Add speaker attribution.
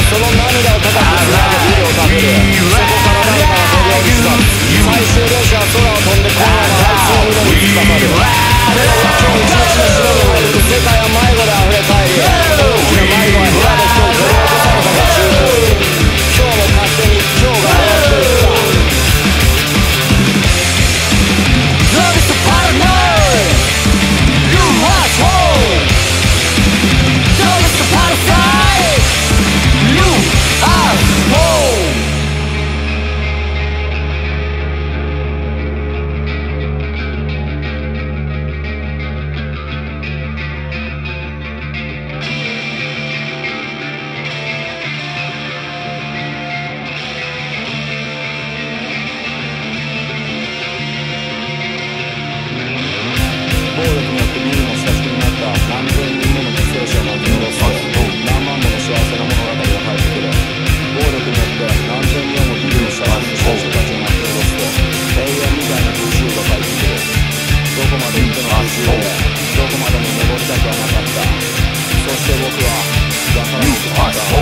Speaker 1: その涙を高くつなげビルを食べる。そこから誰かが飛び降り立つ。最終電車は空を飛んで今夜の排水の海に突っかかる。今日一日の城に入ると世界は迷子で溢れ返り、大きな迷子は部屋で一人取り残されたが十分。今日も勝手に今日が終わっていった。Love is the paranoid, you asshole. Love is the parasite, you asshole.暴力によってビルの下敷きになった何千人もの犠牲者を巻き戻すと何万もの幸せな物語が入ってくる。暴力によって何千人もビルの下敷きに少女たちを巻き戻すと永遠みたいな空襲が帰ってくる。どこまで行っての空襲でどこまでも戻りたくはなかった。そして僕はだから僕は